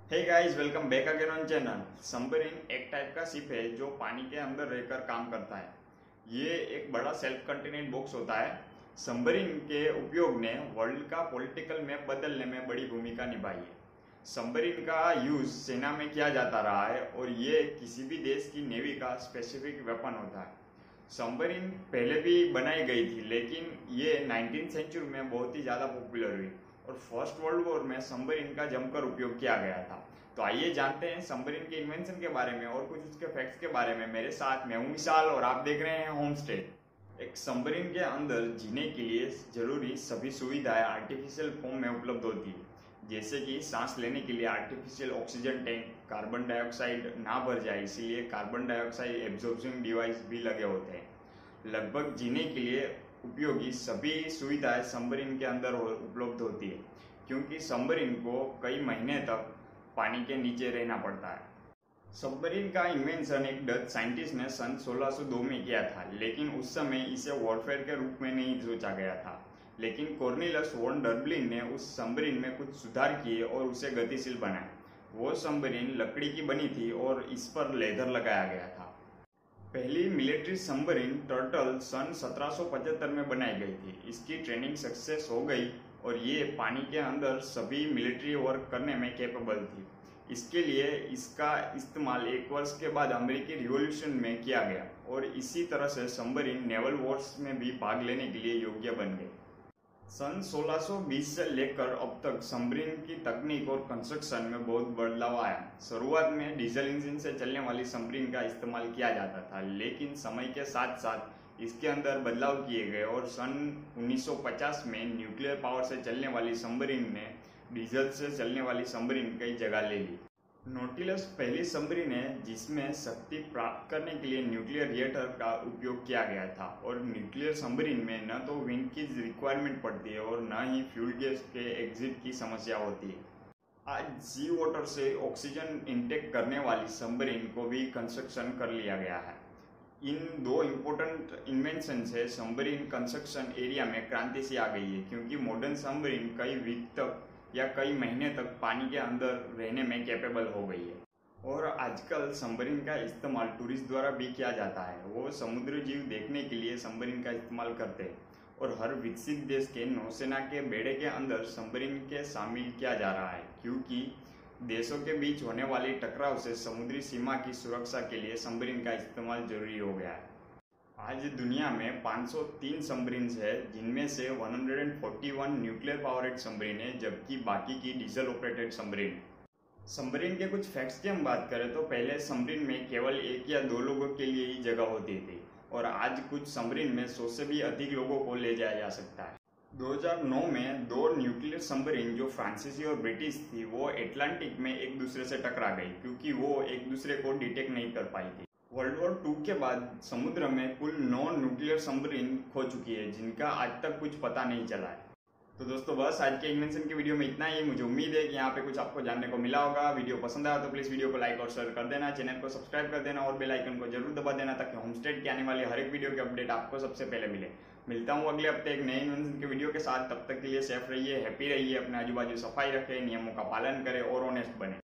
Hey guys, welcome back again on channel. Submarine एक type का ship है जो पानी के अंदर रहकर काम करता है। ये एक बड़ा सेल्फ कंटेनेड बॉक्स होता है। सबमरीन के उपयोग ने वर्ल्ड का पॉलिटिकल मैप बदलने में बड़ी भूमिका निभाई है। सबमरीन का यूज सेना में किया जाता रहा है और ये किसी भी देश की नेवी का स्पेसिफिक वेपन होता है। सबमरीन पहले भी बनाई गई थी, लेकिन ये 19th सेंचुरी में बहुत ही ज़्यादा पॉपुलर हुई और फर्स्ट वर्ल्ड वॉर में सबमरीन का जमकर उपयोग किया गया था। तो आइए जानते हैं सबमरीन के इन्वेंशन के बारे में और कुछ उसके फैक्ट्स के बारे में। मेरे साथ मैं हूं विशाल और आप देख रहे हैं होमस्टेड। एक सबमरीन के अंदर जीने के लिए जरूरी सभी सुविधाएं आर्टिफिशियल फॉर्म में उपलब्ध होती है, जैसे कि सांस लेने के लिए artificial oxygen tank, carbon dioxide ना भर जाए इसीलिए कार्बन डाइऑक्साइड एब्जॉर्बिंग डिवाइस भी लगे होते हैं। लगभग जीने के लिए उपयोगी सभी सुविधाएं सबमरीन के अंदर उपलब्ध होती है, क्योंकि सबमरीन को कई महीने तक पानी के नीचे रहना पड़ता है। सबमरीन का इन्वेंशन एक डच साइंटिस्ट ने सन 1602 में किया था, लेकिन उस समय इसे वॉरफेयर के रूप में नहीं सोचा गया था। लेकिन कॉर्नेलियस वॉन डर्बलिन ने उस सबमरीन में कुछ सुधार किए और उसे गतिशील बनाया। वो सबमरीन लकड़ी की बनी थी और इस पर लेदर लगाया गया था। पहली मिलिट्री सबमरीन टर्टल सन 1775 में बनाई गई थी। इसकी ट्रेनिंग सक्सेस हो गई और ये पानी के अंदर सभी मिलिट्री वर्क करने में कैपेबल थी। इसके लिए इसका इस्तेमाल एक वर्ष के बाद अमेरिकी रिवॉल्यूशन में किया गया और इसी तरह से सबमरीन नेवल वॉर्स में भी भाग लेने के लिए योग्य बन गए। सन 1620 से लेकर अब तक सबमरीन की तकनीक और कंस्ट्रक्शन में बहुत बदलाव आया। शुरुआत में डीजल इंजन से चलने वाली सबमरीन का इस्तेमाल किया जाता था, लेकिन समय के साथ साथ इसके अंदर बदलाव किए गए और सन 1950 में न्यूक्लियर पावर से चलने वाली सबमरीन ने डीजल से चलने वाली सबमरीन की जगह ले ली। नौटिलस पहली सबमरीन है जिसमें शक्ति प्राप्त करने के लिए न्यूक्लियर रिएक्टर का उपयोग किया गया था और न्यूक्लियर सबमरीन में न तो विंड की रिक्वायरमेंट पड़ती है और न ही फ्यूल गैस के एग्जिट की समस्या होती है। आज सी वाटर से ऑक्सीजन इंटेक करने वाली सबमरीन को भी कंस्ट्रक्शन कर लिया गया है। इन दो इम्पोर्टेंट इन्वेंशन से सबमरीन कंस्ट्रक्शन एरिया में क्रांति सी आ गई है, क्योंकि मॉडर्न सबमरीन कई वीक तक या कई महीने तक पानी के अंदर रहने में कैपेबल हो गई है। और आजकल सबमरीन का इस्तेमाल टूरिस्ट द्वारा भी किया जाता है। वो समुद्री जीव देखने के लिए सबमरीन का इस्तेमाल करते हैं और हर विकसित देश के नौसेना के बेड़े के अंदर सबमरीन के शामिल किया जा रहा है, क्योंकि देशों के बीच होने वाली टकराव से समुद्री सीमा की सुरक्षा के लिए सबमरीन का इस्तेमाल जरूरी हो गया है। आज दुनिया में 503 सबमरीन है, जिनमें से 141 न्यूक्लियर पावरेड सबमरीन है, जबकि बाकी की डीजल ऑपरेटेड सबमरीन है। सबमरीन के कुछ फैक्ट्स की हम बात करें तो पहले सबमरीन में केवल 1 या 2 लोगों के लिए ही जगह होती थी और आज कुछ सबमरीन में 100 से भी अधिक लोगों को ले जाया जा सकता है। 2009 में 2 न्यूक्लियर सबमरीन जो फ्रांसीसी और ब्रिटिश थी वो अटलांटिक में एक दूसरे से टकरा गई, क्योंकि वो एक दूसरे को डिटेक्ट नहीं कर पाई थी। वर्ल्ड वॉर 2 के बाद समुद्र में कुल 9 न्यूक्लियर सबमरीन खो चुकी है, जिनका आज तक कुछ पता नहीं चला है। तो दोस्तों, बस आज के इन्वेंशन की वीडियो में इतना ही। मुझे उम्मीद है कि यहाँ पे कुछ आपको जानने को मिला होगा। वीडियो पसंद आया तो प्लीज वीडियो को लाइक और शेयर कर देना, चैनल को सब्सक्राइब कर देना और बेल आइकन को जरूर दबा देना, ताकि होमस्टेड के आने वाले हर एक वीडियो की अपडेट आपको सबसे पहले मिले। मिलता हूँ अगले हफ्ते एक नए इन्वेंशन के वीडियो के साथ। तब तक के लिए सेफ रहिए, हैप्पी रहिए, अपने आजू बाजू सफाई रखें, नियमों का पालन करें और ऑनेस्ट बने।